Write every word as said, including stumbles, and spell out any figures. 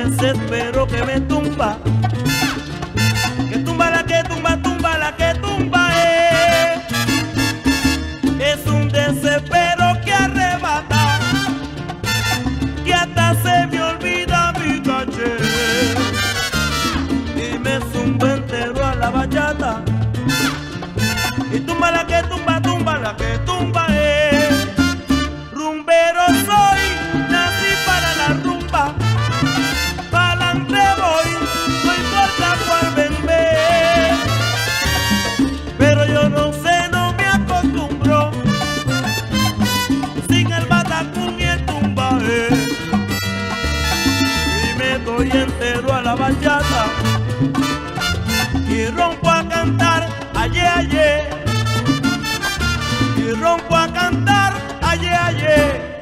desespero que me tumba, que tumba la que tumba, tumba la que tumba, eh. Es un desespero que arrebata, que hasta se me olvida mi caché, y me zumba entero a la bachata, y tumba la que tumba, tumba la que tumba, eh. Rumbero soy, nací para la rumba, pa'lante voy, soy corta por vender, pero yo no sé, no me acostumbro, sin el batacún y el tumbaé, y me doy entero a la bachata, y rompo a cantar ayer, ayer, y rompo a cantar ayer, ayer.